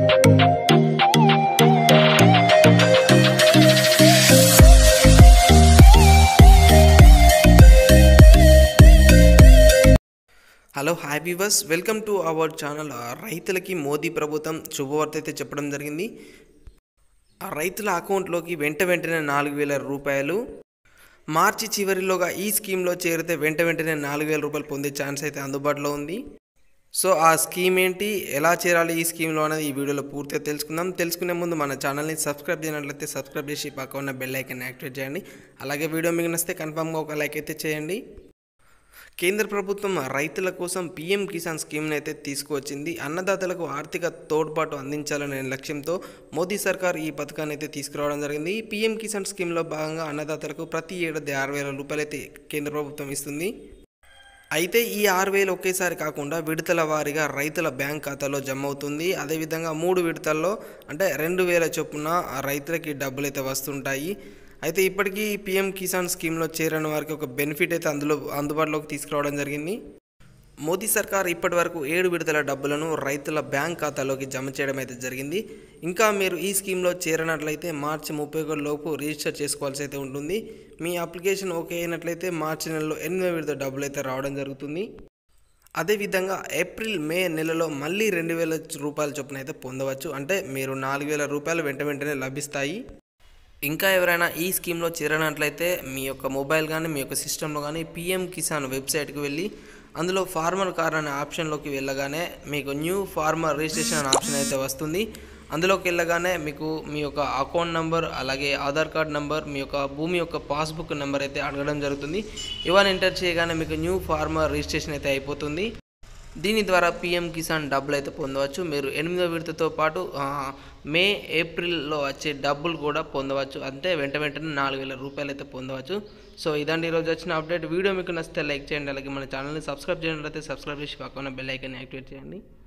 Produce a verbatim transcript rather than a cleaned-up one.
Hello hi viewers, welcome to our channel. రైతులకి మోదీ ప్రభుత్వం శుభవార్త అయితే చెప్పడం జరిగింది. ఆ రైతుల అకౌంట్లోకి వెంట వెంటనే నాలుగు వేల రూపాయలు మార్చి చివరిలోగా ఈ స్కీమ్లో చేరితే వెంట వెంటనే నాలుగు వేల రూపాయలు పొందే ఛాన్స్ అయితే అందుబాటులో ఉంది. సో ఆ స్కీమ్ ఏంటి, ఎలా చేరాలి ఈ స్కీమ్లో అనేది ఈ వీడియోలో పూర్తిగా తెలుసుకుందాం. తెలుసుకునే ముందు మన ఛానల్ని సబ్స్క్రైబ్ చేయనట్లయితే సబ్స్క్రైబ్ చేసి పక్కన ఉన్న బెల్ ఐకాన్ని యాక్టివేట్ చేయండి. అలాగే వీడియో మీకు నచ్చితే కన్ఫామ్గా ఒక లైక్ అయితే చేయండి. కేంద్ర ప్రభుత్వం రైతుల కోసం పీఎం కిసాన్ స్కీమ్ని అయితే తీసుకువచ్చింది. అన్నదాతలకు ఆర్థిక తోడ్పాటు అందించాలనే లక్ష్యంతో మోదీ సర్కార్ ఈ పథకాన్ని అయితే తీసుకురావడం జరిగింది. ఈ పీఎం కిసాన్ స్కీమ్లో భాగంగా అన్నదాతలకు ప్రతి ఏడాది ఆరు వేల రూపాయలు అయితే కేంద్ర ప్రభుత్వం ఇస్తుంది. అయితే ఈ ఆరు వేలు ఒకేసారి కాకుండా విడతల వారీగా రైతుల బ్యాంక్ ఖాతాలో జమ అవుతుంది. అదేవిధంగా మూడు విడతల్లో అంటే రెండు వేల చొప్పున రైతులకి డబ్బులు అయితే వస్తుంటాయి. అయితే ఇప్పటికీ పీఎం కిసాన్ స్కీమ్లో చేరిన వారికి ఒక బెనిఫిట్ అయితే అందులో అందుబాటులోకి తీసుకురావడం జరిగింది. మోదీ సర్కార్ ఇప్పటి వరకు ఏడు విడతల డబ్బులను రైతుల బ్యాంక్ ఖాతాలోకి జమ చేయడం అయితే జరిగింది. ఇంకా మీరు ఈ స్కీమ్లో చేరినట్లయితే మార్చి ముప్పై ఒకటి లోపు రిజిస్టర్ చేసుకోవాల్సి అయితే ఉంటుంది. మీ అప్లికేషన్ ఓకే అయినట్లయితే మార్చి నెలలో ఎనిమిదో విడత డబ్బులు అయితే రావడం జరుగుతుంది. అదేవిధంగా ఏప్రిల్ మే నెలలో మళ్ళీ రెండు వేల రూపాయల చొప్పున అయితే పొందవచ్చు. అంటే మీరు నాలుగు వేల రూపాయలు వెంట వెంటనే లభిస్తాయి. ఇంకా ఎవరైనా ఈ స్కీమ్లో చేరినట్లయితే మీ యొక్క మొబైల్ కానీ మీ యొక్క సిస్టంలో కానీ పీఎం కిసాన్ వెబ్సైట్కి వెళ్ళి అందులో ఫార్మర్ కార్ అనే ఆప్షన్లోకి వెళ్ళగానే మీకు న్యూ ఫార్మర్ రిజిస్ట్రేషన్ అనే ఆప్షన్ అయితే వస్తుంది. అందులోకి వెళ్ళగానే మీకు మీ యొక్క అకౌంట్ నెంబర్, అలాగే ఆధార్ కార్డ్ నెంబర్, మీ యొక్క భూమి యొక్క పాస్బుక్ నెంబర్ అయితే అడగడం జరుగుతుంది. ఇవన్నీ ఎంటర్ చేయగానే మీకు న్యూ ఫార్మర్ రిజిస్ట్రేషన్ అయితే అయిపోతుంది. దీని ద్వారా పీఎం కిసాన్ డబ్బులు అయితే పొందవచ్చు. మీరు ఎనిమిదో విడతతో పాటు మే ఏప్రిల్లో వచ్చే డబ్బులు కూడా పొందవచ్చు. అంటే వెంట వెంటనే నాలుగు వేల రూపాయలు అయితే పొందవచ్చు. సో ఇదండి ఈరోజు వచ్చిన అప్డేట్. వీడియో మీకు నచ్చితే లైక్ చేయండి. అలాగే మన ఛానల్ని సబ్స్క్రైబ్ చేయనట్లయితే సబ్స్క్రైబ్ చేసి పక్కన బెల్ ఐకాన్ యాక్టివేట్ చేయండి.